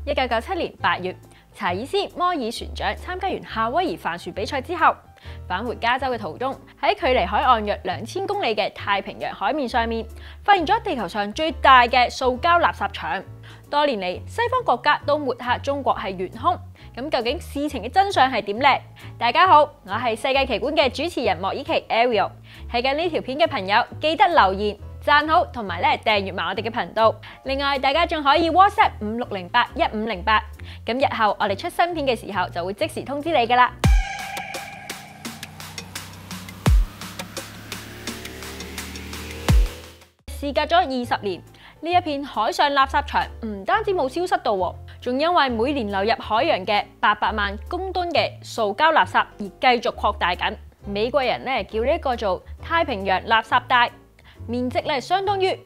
1997年8月，查爾斯·摩爾船長參加完夏威夷帆船比賽之後，返回加州嘅途中，喺距離海岸約2000公里嘅太平洋海面上面，發現咗地球上最大嘅塑膠垃圾場。多年嚟，西方國家都抹黑中國係元兇，咁究竟事情嘅真相係點呢？大家好，我係世界奇觀嘅主持人莫依琪 Ariel。睇緊呢條片嘅朋友，記得留言、讚好同埋訂閱埋我哋嘅頻道。另外，大家仲可以 WhatsApp 56081508，咁日後我哋出新片嘅時候就會即時通知你㗎喇。事隔咗20年，呢一片海上垃圾場唔單止冇消失到，仲因為每年流入海洋嘅800萬公噸嘅塑膠垃圾而繼續擴大緊。美國人叫呢一個做太平洋垃圾帶，面積相當於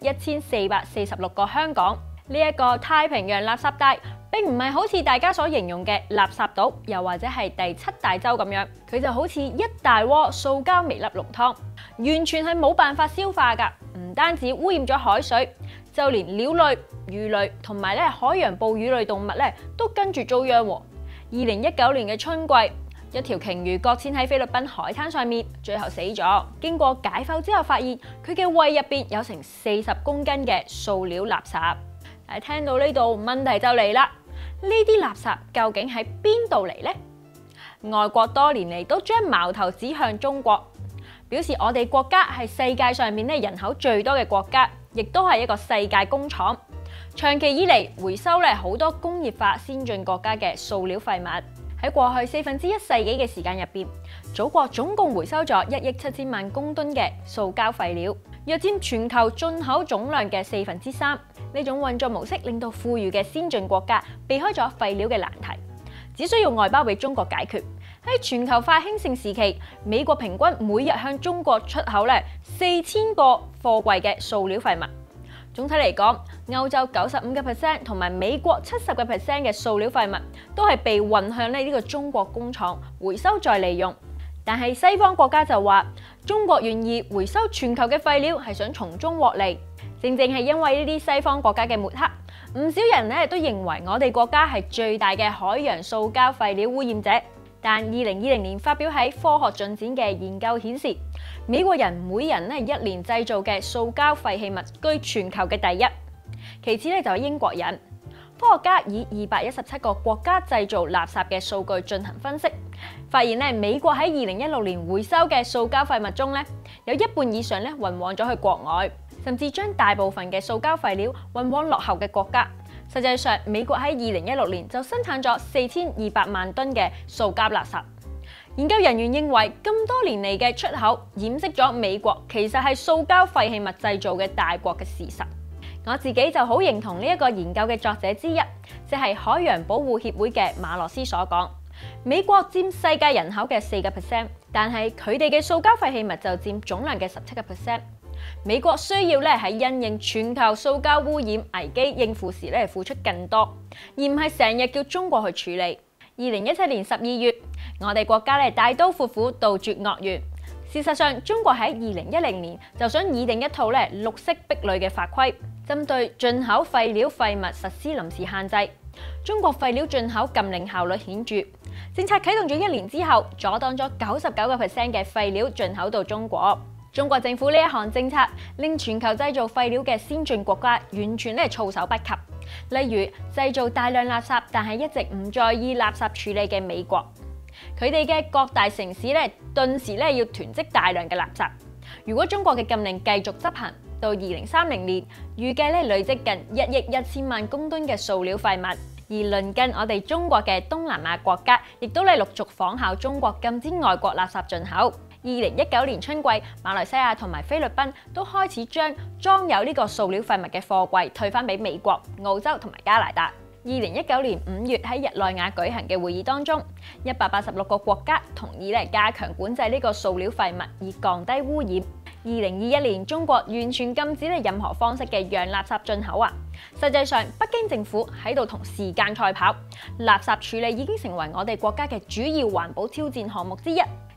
1446個香港。呢一個太平洋垃圾帶並唔係好似大家所形容嘅垃圾島，又或者係第7大洲咁樣，佢就好似一大鍋塑膠微粒濃湯，完全係冇辦法消化㗎。唔單止污染咗海水，就連鳥類、魚類同埋海洋哺乳類動物都跟住遭殃。2019年嘅春季，一條鯨魚擱淺喺菲律賓海灘上面，最後死咗。經過解剖之後，發現佢嘅胃入邊有成40公斤嘅塑料垃圾。聽到呢度，問題就嚟啦，呢啲垃圾究竟喺邊度嚟呢？外國多年嚟都將矛頭指向中國，表示我哋國家係世界上面人口最多嘅國家，亦都係一個世界工廠。長期以嚟回收好多工業化先進國家嘅塑料廢物。喺過去1/4世紀嘅時間入邊，祖國總共回收咗1億7千萬公噸嘅塑膠廢料，約佔全球進口總量嘅3/4。呢種運作模式令到富裕嘅先進國家避開咗廢料嘅難題，只需要外包俾中國解決。喺全球化興盛時期，美國平均每日向中國出口4000個貨櫃嘅塑料廢物。總體嚟講，歐洲95% 同埋美國70% 嘅塑料廢物都係被運向呢個中國工廠回收再利用。但係西方國家就話，中國願意回收全球嘅廢料係想從中獲利。正正係因為呢啲西方國家嘅抹黑，唔少人都認為我哋國家係最大嘅海洋塑膠廢料污染者。但2020年發表喺科學進展嘅研究顯示，美國人每人一年製造嘅塑膠廢棄物居全球嘅第一，其次就係英國人。科學家以217個國家製造垃圾嘅數據進行分析，發現美國喺2016年回收嘅塑膠廢物中有一半以上運往咗去國外，甚至將大部分嘅塑膠廢料運往落後嘅國家。實際上，美國喺2016年就生產咗4200萬噸嘅塑膠垃圾。研究人員認為，咁多年嚟嘅出口掩飾咗美國其實係塑膠廢棄物製造嘅大國嘅事實。我自己就好認同呢一個研究嘅作者之一，即係海洋保護協會嘅馬洛斯所講，美國佔世界人口嘅4%，但係佢哋嘅塑膠廢棄物就佔總量嘅17%。美國需要喺因應全球塑膠污染危機應付時付出更多，而唔係成日叫中國去處理。2017年12月，我哋國家大刀闊斧杜絕惡源。事實上，中國喺2010年就想擬定一套綠色壁壘嘅法規，針對進口廢料廢物實施臨時限制。中國廢料進口禁令效率顯著，政策啟動咗1年之後，阻擋咗99% 嘅廢料進口到中國。中國政府呢一項政策令全球製造廢料嘅先進國家完全措手不及。例如製造大量垃圾，但係一直唔在意垃圾處理嘅美國，佢哋嘅各大城市頓時要囤積大量嘅垃圾。如果中國嘅禁令繼續執行，到2030年，預計累積近1億1千萬公噸嘅塑料廢物。而鄰近我哋中國嘅東南亞國家，亦都陸續仿效中國禁止外國垃圾進口。2019年春季，馬來西亞同埋菲律賓都開始將裝有呢個塑料廢物嘅貨櫃退翻俾美國、澳洲同埋加拿大。2019年5月喺日內瓦舉行嘅會議當中，186個國家同意加強管制呢個塑料廢物，以降低污染。2021年，中國完全禁止任何方式嘅洋垃圾進口啊！實際上，北京政府喺度同時間賽跑，垃圾處理已經成為我哋國家嘅主要環保挑戰項目之一。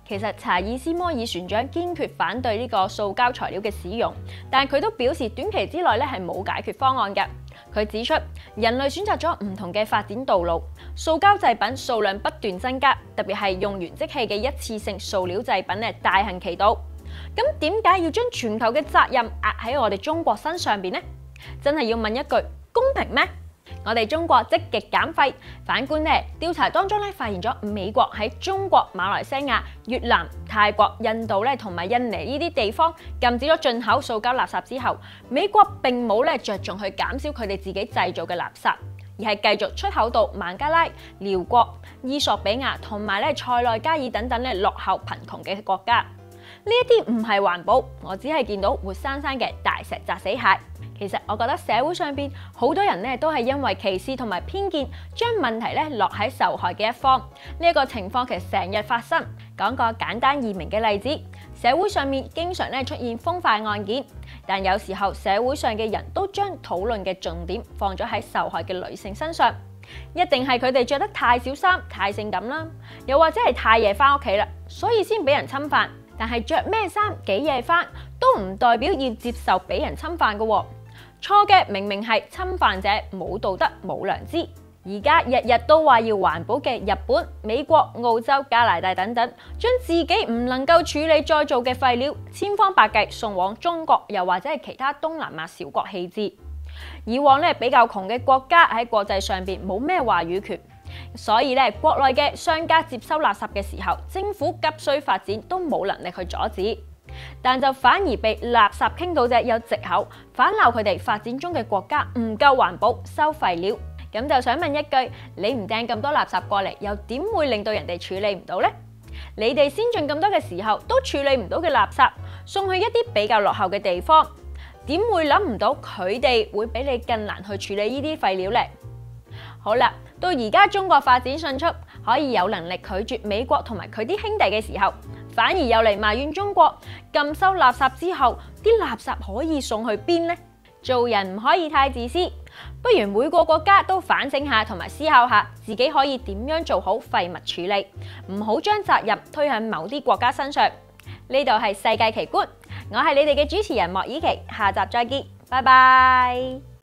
其實查爾斯摩爾船長堅決反對呢個塑膠材料嘅使用，但佢都表示短期之內咧係冇解決方案嘅。佢指出，人類選擇咗唔同嘅發展道路，塑膠製品數量不斷增加，特別係用完即棄嘅一次性塑料製品咧大行其道。咁點解要將全球嘅責任壓喺我哋中國身上邊呢？真係要問一句，公平咩？我哋中國積極減廢，反觀咧調查當中咧發現咗美國喺中國、馬來西亞、越南、泰國、印度咧同埋印尼呢啲地方禁止咗進口塑膠垃圾之後，美國並冇咧着重去減少佢哋自己製造嘅垃圾，而係繼續出口到孟加拉、寮國、伊索比亞同埋咧塞內加爾等等咧落後貧窮嘅國家。呢一啲唔係環保，我只係見到活生生嘅大石砸死蟹。其實我覺得社會上邊好多人咧都係因為歧視同埋偏見，將問題咧落喺受害嘅一方。呢一個情況其實成日發生。講個簡單易明嘅例子，社會上面經常咧出現風化案件，但有時候社會上嘅人都將討論嘅重點放咗喺受害嘅女性身上，一定係佢哋着得太少衫、太性感啦，又或者係太夜翻屋企啦，所以先俾人侵犯。但係着咩衫、幾夜翻都唔代表要接受俾人侵犯嘅喎。錯嘅明明係侵犯者冇道德冇良知。而家日日都話要環保嘅日本、美國、澳洲、加拿大等等，將自己唔能夠處理再造嘅廢料，千方百計送往中國，又或者係其他東南亞小國棄置。以往咧比較窮嘅國家喺國際上邊冇咩話語權，所以咧國內嘅商家接收垃圾嘅時候，政府急需發展都冇能力去阻止。但就反而被垃圾傾倒者有藉口反鬧佢哋發展中嘅國家唔夠環保收廢料。咁就想問一句，你唔掟咁多垃圾過嚟，又點會令到人哋處理唔到呢？你哋先進咁多嘅時候都處理唔到嘅垃圾，送去一啲比較落後嘅地方，點會諗唔到佢哋會比你更難去處理呢啲廢料呢？好啦，到而家中國發展迅速，可以有能力拒絕美國同埋佢啲兄弟嘅時候，反而又嚟埋怨中國禁收垃圾之後，啲垃圾可以送去邊呢？做人唔可以太自私，不如每個國家都反省下同埋思考下，自己可以點樣做好廢物處理，唔好將責任推向某啲國家身上。呢度係世界奇觀，我係你哋嘅主持人莫以琪，下集再見，拜拜。